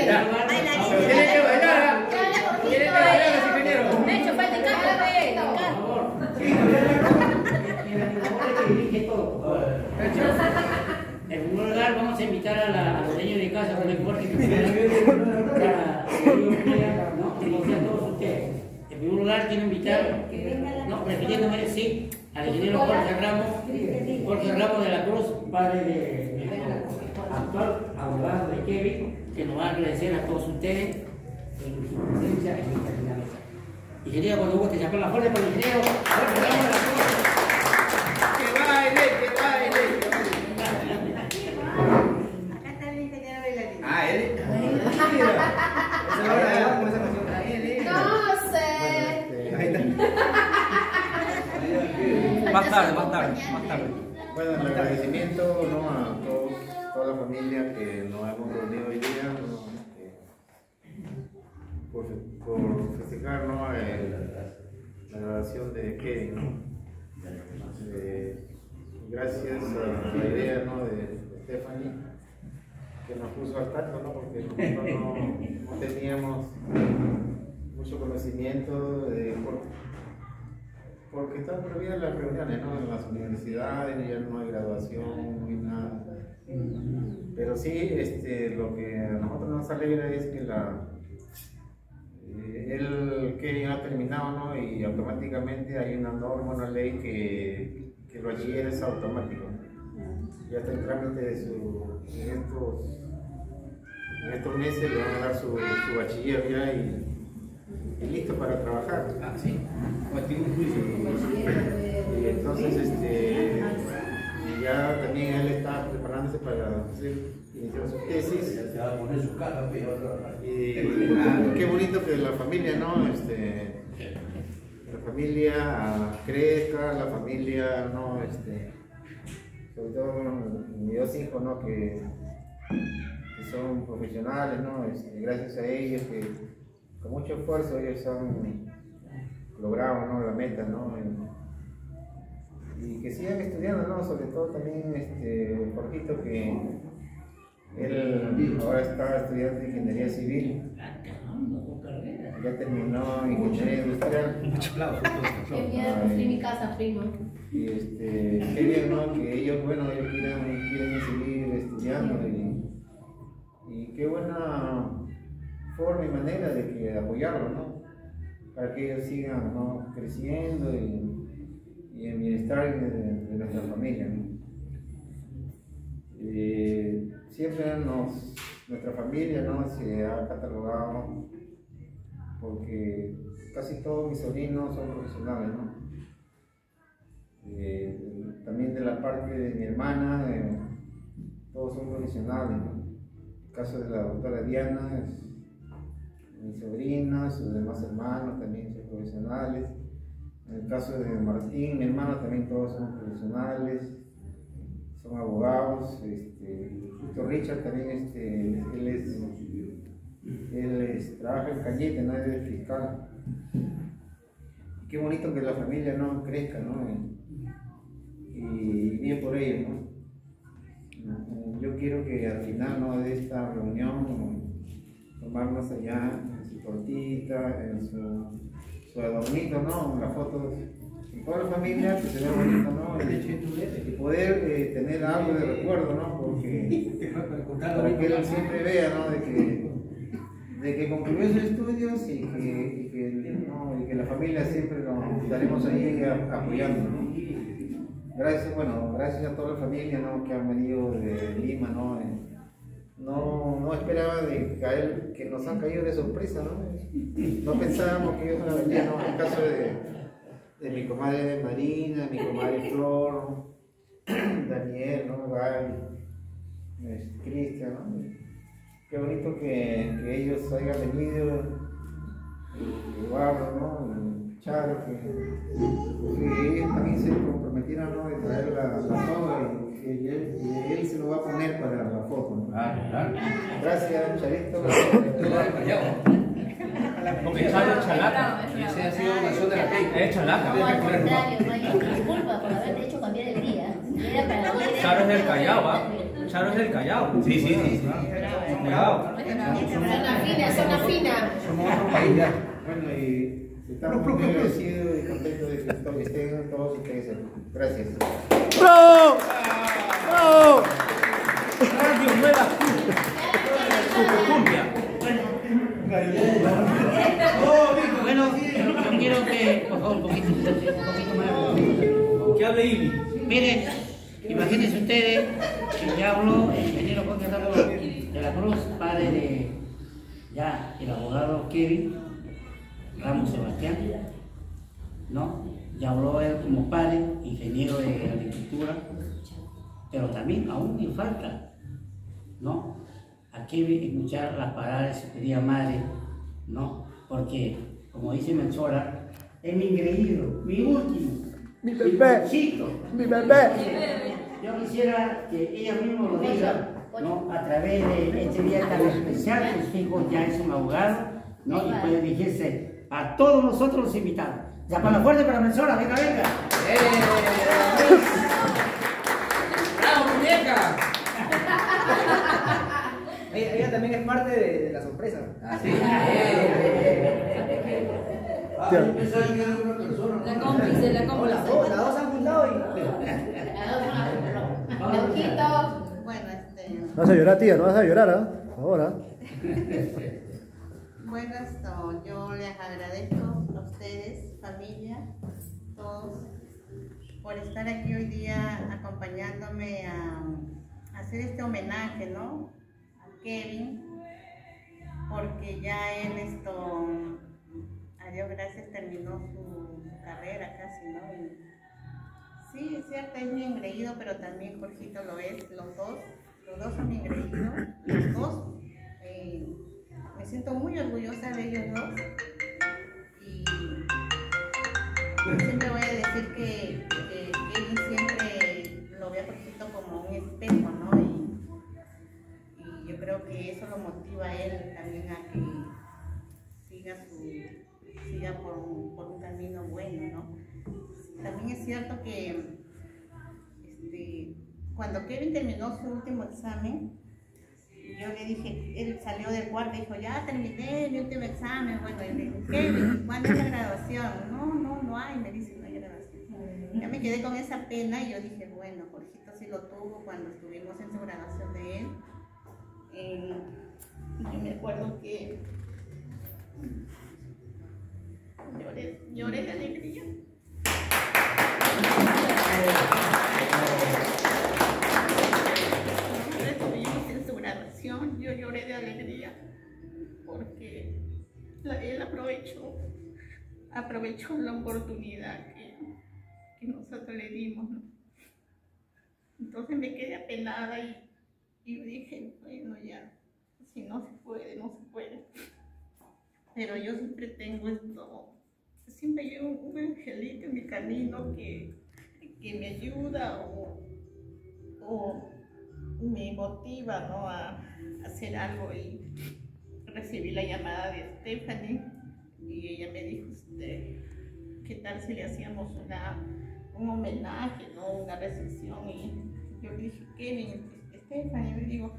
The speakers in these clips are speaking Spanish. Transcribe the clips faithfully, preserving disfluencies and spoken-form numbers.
Tiene que bailar. Tiene que bailar, ingeniero. De hecho, falta el carro, En primer lugar, vamos a invitar a, la, a los dueños de casa, con el Jorge, que puedan ¿no? Iniciar a todos ustedes. En primer lugar, quiero invitar, no, refiriéndome, sí, al ingeniero Jorge Ramos, Jorge Ramos de la Cruz, padre de, de actual abogado de Kevin, que nos va a agradecer a todos ustedes en su presencia en esta mesa. Ingeniero, cuando guste sacar la fuerza por el ingeniero Jorge Ramos de la Cruz. Que baile, que baile. Acá está el ingeniero bailarín. Ah, él. No sé. Más tarde, más tarde, más tarde. Bueno, el agradecimiento, ¿no?, a todos, toda la familia que nos hemos reunido hoy día, ¿no?, eh, por, por festejar, ¿no?, el, la grabación de Kevin, ¿no? Eh, gracias a la idea, ¿no?, de, de Stephanie, que nos puso al tanto, ¿no?, porque nosotros no, no teníamos mucho conocimiento de por, porque están prohibidas las reuniones, ¿no?, en las universidades, ya no hay graduación, no hay nada. Pero sí, este, lo que a nosotros nos alegra es que la, eh, él que ya ha terminado, ¿no?, y automáticamente hay una norma, una ley que, que lo bachiller es automático. Ya está el trámite de su, en, estos, en estos meses le van a dar su, su bachiller ya y, y listo para trabajar. Ah, sí. Y, y entonces, este, ya también él está preparándose para hacer, iniciar su tesis. Se va a poner su cara, pero Y qué bonito que la familia, ¿no? Este, la familia crezca, la familia, ¿no? Este, sobre todo mis dos hijos, ¿no?, que, que son profesionales, ¿no? Este, gracias a ellos, que con mucho esfuerzo ellos han logrado, ¿no?, la meta, ¿no? Y que sigan estudiando, ¿no? Sobre todo también este, Jorgito, que él ahora está estudiando ingeniería civil. Ya terminó ingeniería industrial. Qué miedo construir mi casa, primo. Y este, qué bien, ¿no?, que ellos, bueno, ellos quieren, quieren seguir estudiando y, y qué buena forma y manera de que apoyarlo, ¿no?, para que ellos sigan, ¿no?, creciendo y, y en bienestar de, de nuestra familia, ¿no? Eh, siempre nos, nuestra familia, ¿no?, se ha catalogado porque casi todos mis sobrinos son profesionales, ¿no? Eh, también de la parte de mi hermana, eh, todos son profesionales, ¿no? El caso de la doctora Diana, es, mis sobrinas, sus demás hermanos también son profesionales. En el caso de Martín, mi hermano, también todos son profesionales, son abogados. Este, justo Richard también, este, él es, él es, trabaja en Cañete, ¿no?, es fiscal. Qué bonito que la familia, ¿no?, crezca, ¿no?, y, y bien por ellos, ¿no? Yo quiero que al final, ¿no?, de esta reunión tomarnos allá en su tortita, en su, su adornito, ¿no?, la foto y toda la familia, que se vea bonito, ¿no?, y, y poder eh, tener algo de recuerdo, ¿no?, porque para que él siempre vea, ¿no?, de que, de que concluyó sus estudios y que, y que, ¿no?, y que la familia siempre nos estaremos ahí apoyando, ¿no? Gracias, bueno, gracias a toda la familia, ¿no?, que han venido de Lima, ¿no? No, no esperaba de caer, que nos han caído de sorpresa, ¿no? No pensábamos que ellos iban a venir, ¿no? En el caso de, de mi comadre Marina, mi comadre Flor, Daniel, ¿no?, Gaby, Cristian, ¿no? Qué bonito que, que ellos hayan venido, Eduardo, ¿no?, Charo, que, que ellos también se comprometieron, ¿no?, de traer la, la soga y que él, y él se lo va a poner para la foto, ¿no? Ah, claro. Gracias, Charito. Porque Charo es chalaca. Ese ha sido una zona de la ley. Es chalaca. No, al contrario, Mayo, disculpa por haberte hecho cambiar el día. Era para Charo es del Callao, ¿ah? Charo es del Callao. Sí, sí, sí. Cuidado. Bueno, somos otro país ya. Bueno, y estamos muy agradecidos y contentos de que to- estén todos ustedes aquí. Gracias. ¡Bravo! ¡Bravo! Radio Nueva Cumbia. Bueno, yo quiero que, por favor, un poquito, un poquito más. Que hable Ivy. Miren, imagínense ustedes que ya habló el ingeniero Jorge Ramos de la Cruz, padre de ya el abogado Kevin Ramos Sebastián, ¿no? Ya habló él como padre, ingeniero de agricultura, pero también aún le falta, ¿no? A Kevin escuchar las palabras de su querida madre, ¿no? Porque, como dice Menzora, es mi ingreído, mi último, Mi bebé. chico. Mi bebé. Yo quisiera que ella misma lo diga, ¿no? A través de este día tan especial, que sus hijos ya es un abogado, ¿no? Y puede dirigirse a todos nosotros los invitados. Ya para la fuerte para Menzora, venga, venga. ¡Eh! ¡Bravo, muñeca! Ella, ella también es parte de, de la sorpresa. Ah, sí. La cómplice, la No, cómplice. las dos, las dos se han juntado y. Laujito. Bueno, este, No vas a llorar, tía, no vas a llorar, ¿ah? Por favor, ¿ah? bueno, esto, yo les agradezco a ustedes, familia, todos, por estar aquí hoy día acompañándome a, a hacer este homenaje, ¿no? A Kevin, porque ya él esto, a Dios gracias, terminó su carrera casi, ¿no? Y, sí, es cierto, es muy engreído, pero también Jorgito lo es, los dos, los dos son engreídos, los dos. Eh, me siento muy orgullosa de ellos dos y yo siempre voy a decir que, que Kevin siempre lo ve a Jorgito como un espejo, ¿no? Y, y yo creo que eso lo motiva a él también a que siga, su, siga por, un, por un camino bueno, ¿no? También es cierto que este, cuando Kevin terminó su último examen, yo le dije, él salió del cuarto y dijo, ya terminé mi último examen. Bueno, y le dije, Kevin, ¿cuándo es la graduación? No, no, no hay, me dice, no hay graduación. Ya me quedé con esa pena y yo dije, bueno, Jorgito sí lo tuvo cuando estuvimos en su graduación de él. Eh, y me acuerdo que lloré, lloré de alegría. Estuvimos en su graduación, yo lloré de alegría porque la- él aprovechó, aprovechó la oportunidad que, que nosotros le dimos, ¿no? Entonces me quedé apenada y, y dije, bueno, ya, si no se puede, no se puede. Pero yo siempre tengo esto, siempre llevo un angelito en mi camino que, que me ayuda o, o me motiva, ¿no? a, a hacer algo. Y recibí la llamada de Stephanie y ella me dijo, este, ¿qué tal si le hacíamos una, un homenaje, ¿no? Una recepción? Y yo le dije, Kevin, Stephanie, me digo,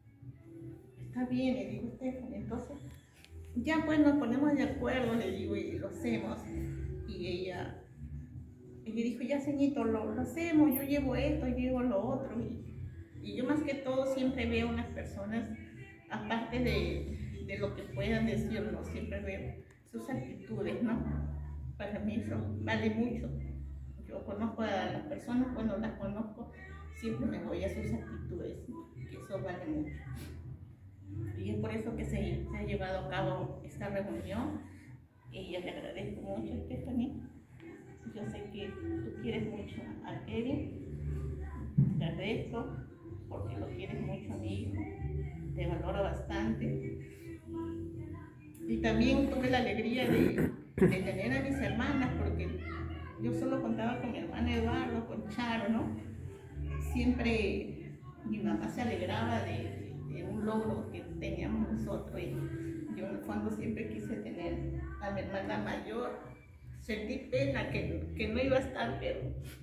está bien, le digo, Stephanie, entonces ya pues nos ponemos de acuerdo, le digo, y lo hacemos. Y ella, ella dijo, ya ceñito, lo, lo hacemos, yo llevo esto, yo llevo lo otro. Y, y yo más que todo siempre veo a unas personas, aparte de, de lo que puedan decirnos, siempre veo sus actitudes, ¿no? Para mí eso vale mucho. Yo conozco a las personas, cuando las conozco, siempre me voy a sus actitudes, que eso vale mucho. Y es por eso que se, se ha llevado a cabo esta reunión. Y yo le agradezco mucho, Stephanie. Yo sé que tú quieres mucho a Kevin. Te agradezco porque lo quieres mucho a mi hijo. Te valoro bastante. Y también tuve la alegría de, de tener a mis hermanas, porque yo solo contaba con mi hermana Eduardo, con Charo, ¿no? Siempre mi mamá se alegraba de, de un logro que teníamos nosotros. Y yo en el fondo siempre quise tener a mi hermana mayor. Sentí pena que, que no iba a estar, pero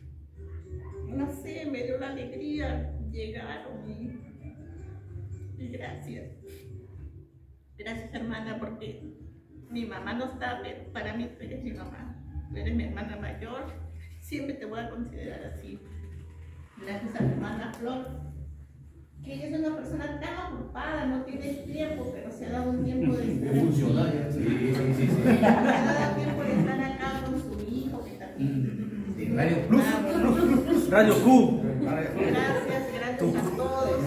no sé, me dio la alegría. Llegaron y, y gracias. Gracias, hermana, porque mi mamá no está, pero para mí tú eres mi mamá. Tú eres mi hermana mayor. Siempre te voy a considerar así. Gracias a mi hermana Flor, que ella es una persona tan ocupada, no tiene tiempo, pero se ha dado un tiempo de estar aquí. Funcionaria. Sí, sí, sí. Se ha dado tiempo de estar acá con su hijo, que también. De Radio Plus. Radio Q. Gracias, gracias a todos.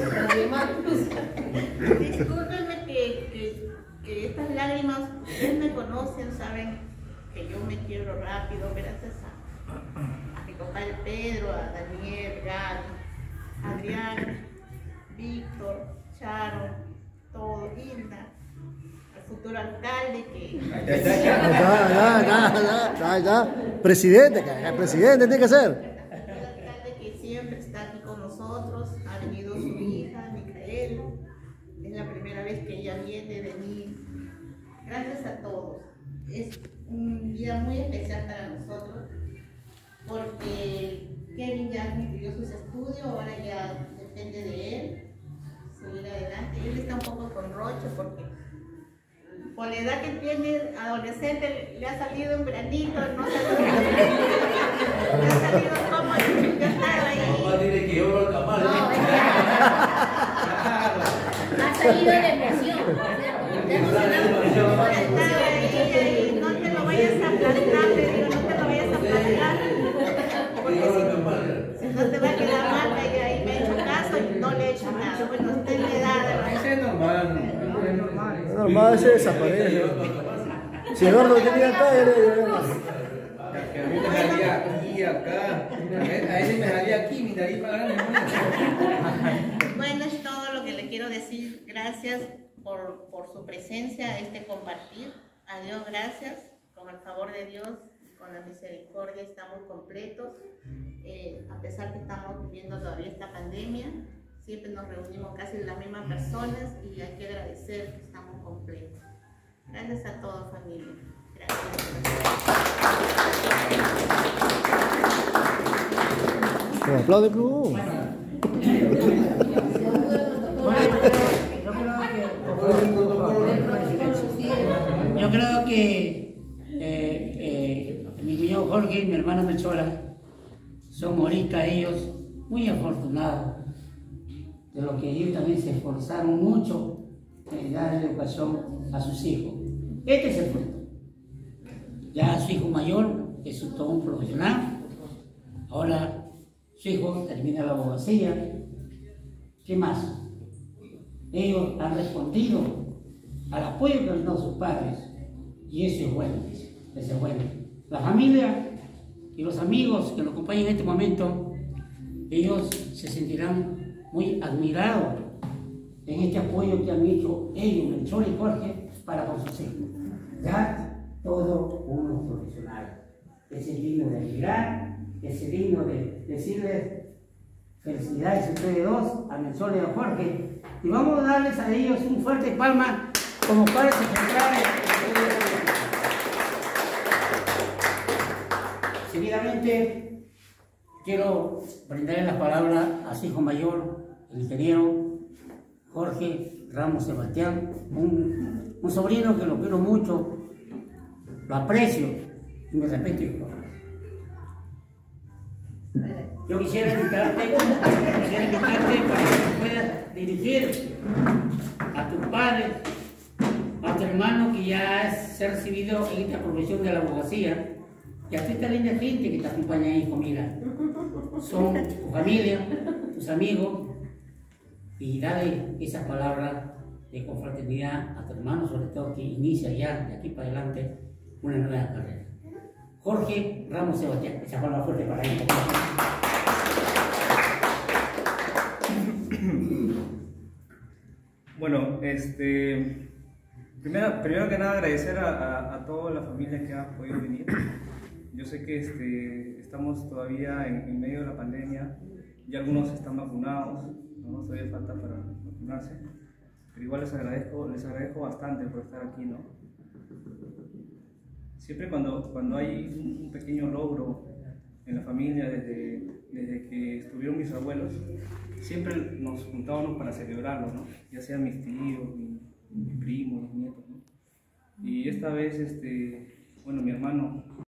Discúlpenme que, que, que estas lágrimas, ustedes me conocen, saben que yo me quiebro rápido, gracias a, a mi compadre Pedro, a Daniel, Gaby, Adrián, Víctor, Charo, todo, Hilda, al futuro alcalde que... Ya, ya, ya. Ya, ya, ya, ya, ya, ya. Presidente, que el presidente tiene que ser. El alcalde que siempre está aquí con nosotros, ha venido su hija, Micaela, es la primera vez que ella viene de mí. Gracias a todos. Es un día muy especial para nosotros porque Kevin ya concluyó sus estudios, ahora ya depende de él seguir adelante. Él está un poco con roche porque por la edad que tiene, adolescente, le ha salido un granito, no se le ha salido como yo estaba ahí. Mamá tiene que llorar al camal. No, es que ha salido de emoción. De emoción. Por estar ahí, ahí, no te lo vayas a aplastar, le digo, no te lo vayas a aplastar. Porque si, si no te va a quedar marca y ahí me he hecho caso y no le he hecho nada. Bueno, usted me da. Ese es normal. Es normal. Es normal, se desaparece. Si Eduardo tenía acá, él era. Que a mí me salía aquí, acá. A él me salía aquí, mi nariz para grande. Bueno, es todo lo que le quiero decir. Gracias por, por su presencia, este compartir. A Dios gracias. Con el favor de Dios, con la misericordia, estamos completos. Eh, a pesar que estamos viviendo todavía esta pandemia, siempre nos reunimos casi las mismas personas y hay que agradecer que estamos completos. Gracias a todos, familia. Gracias. Pero aplaude, Club. Yo creo que eh, eh, mi cuñado Jorge y mi hermana Melchora son ahorita ellos muy afortunados de lo que ellos también se esforzaron mucho en dar educación a sus hijos. Este es el fruto. Ya su hijo mayor es un, todo un profesional, ahora su hijo termina la abogacía. ¿Qué más? Ellos han respondido al apoyo que han dado sus padres y eso es bueno, eso es bueno. La familia y los amigos que lo acompañan en este momento, ellos se sentirán muy admirados en este apoyo que han hecho ellos, Melchor y Jorge, para con sus hijos. Ya todos unos profesionales. Es digno de admirar, es digno de decirles felicidades a ustedes dos, a Melchor y a Jorge, y vamos a darles a ellos un fuerte palma como padres ejemplares. Seguidamente quiero brindarle la palabra a su hijo mayor, el ingeniero Jorge Ramos Sebastián, un, un sobrino que lo quiero mucho, lo aprecio y me respeto. Yo quisiera invitarte, quisiera invitarte para que puedas dirigir a tus padres, a tu hermano que ya se ha recibido en esta profesión de la abogacía, y a toda esta linda gente que te acompaña, hijo, mira, son tu familia, tus amigos, y dale esa palabra de confraternidad a tu hermano, sobre todo que inicia ya de aquí para adelante una nueva carrera. Jorge Ramos Sebastián, esa palabra fuerte para él. Bueno, este, primero, primero que nada agradecer a, a, a toda la familia que ha podido venir. Yo sé que este, estamos todavía en, en medio de la pandemia y algunos están vacunados, ¿no? Todavía falta para vacunarse, pero igual les agradezco, les agradezco bastante por estar aquí, ¿no? Siempre cuando, cuando hay un, un pequeño logro en la familia, desde, desde que estuvieron mis abuelos, siempre nos juntábamos para celebrarlo, ¿no? Ya sean mis tíos, mi, mis primos, mis nietos, ¿no? Y esta vez, este, bueno, mi hermano